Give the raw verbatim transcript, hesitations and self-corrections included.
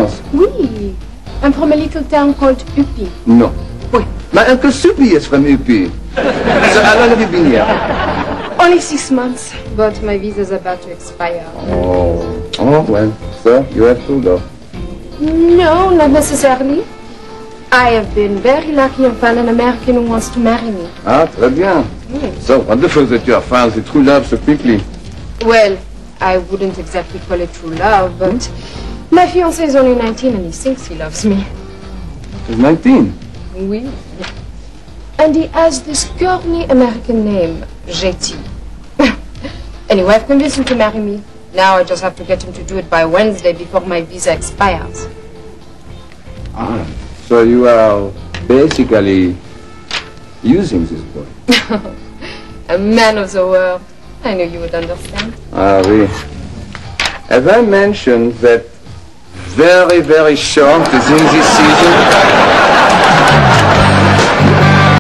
France? Oui. I'm from a little town called Upi. No. Oui. My Uncle Soupy is from Upi. So how long have you been here? Only six months, but my visa's about to expire. Oh. Oh, well, so you have to go. No, not necessarily. I have been very lucky and found an American who wants to marry me. Ah, très bien. Mm. So wonderful that you have found the true love so quickly. Well, I wouldn't exactly call it true love, but hmm? my fiancé is only nineteen and he thinks he loves me. He's nineteen? Oui. And he has this girly American name, J T. Anyway, I've convinced him to marry me. Now I just have to get him to do it by Wednesday before my visa expires. Ah, so you are basically using this boy. A man of the world. I knew you would understand. Ah, oui. Have I mentioned that very, very short is in this season?